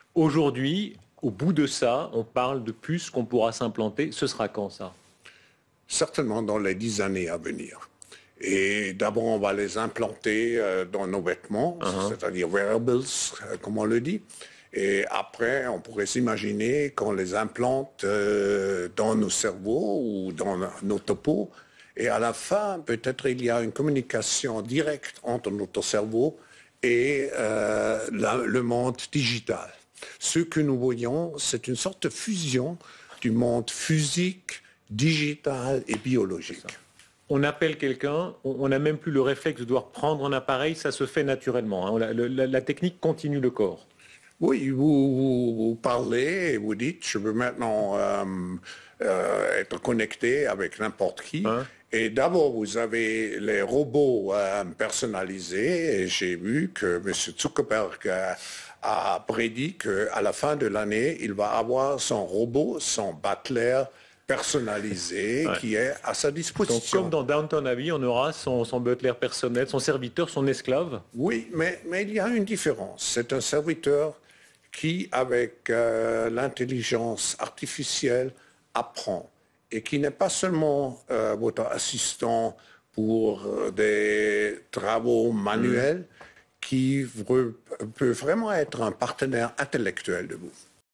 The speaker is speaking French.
Aujourd'hui, au bout de ça, on parle de puces qu'on pourra s'implanter. Ce sera quand ça? Certainement dans les 10 années à venir. Et d'abord, on va les implanter dans nos vêtements, c'est-à-dire wearables, comme on le dit. Et après, on pourrait s'imaginer qu'on les implante dans nos cerveaux ou dans notre peau. Et à la fin, peut-être il y a une communication directe entre notre cerveau et le monde digital. Ce que nous voyons, c'est une sorte de fusion du monde physique, digital et biologique. On appelle quelqu'un, on n'a même plus le réflexe de devoir prendre un appareil, ça se fait naturellement, hein. La technique continue le corps. Oui, vous parlez et vous dites, je veux maintenant être connecté avec n'importe qui. Hein? Et d'abord, vous avez les robots personnalisés. Et j'ai vu que M. Zuckerberg a prédit qu'à la fin de l'année, il va avoir son robot, son butler personnalisé qui est à sa disposition. Donc, comme dans Downton Abbey, on aura son butler personnel, son serviteur, son esclave. Oui, mais il y a une différence. C'est un serviteur qui, avec l'intelligence artificielle, apprend et qui n'est pas seulement votre assistant pour des travaux manuels, qui peut vraiment être un partenaire intellectuel de vous.